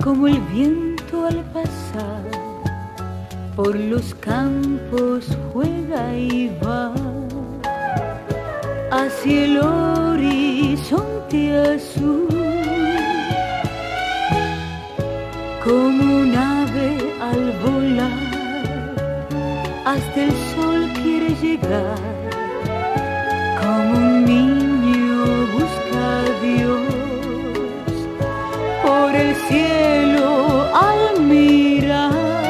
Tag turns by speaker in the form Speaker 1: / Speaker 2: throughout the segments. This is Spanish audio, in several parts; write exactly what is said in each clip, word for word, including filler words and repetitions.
Speaker 1: como el viento al pasar por los campos juega y va hacia el horizonte azul, como un ave al volar hasta el sol quiere llegar, como un niño busca a Dios por el cielo al mirar.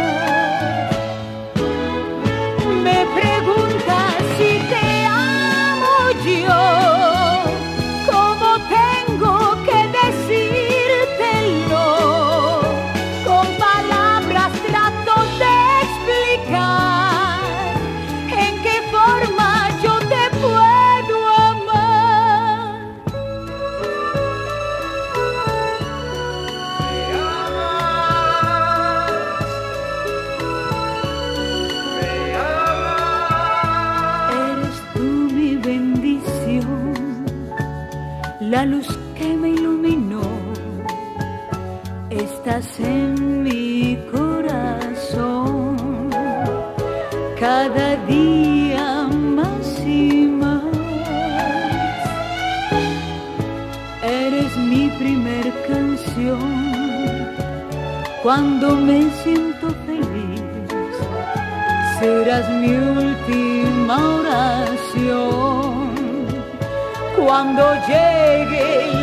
Speaker 1: Me preguntas si te amo yo, ¿cómo tengo que decírtelo? Con palabras trato de explicar en qué forma yo te puedo amar. Eres tú mi bendición, la luz que me iluminó. Estás en mi corazón, cada día más y más. Eres mi primer canción, cuando me siento feliz. Serás mi última oración, cuando llegue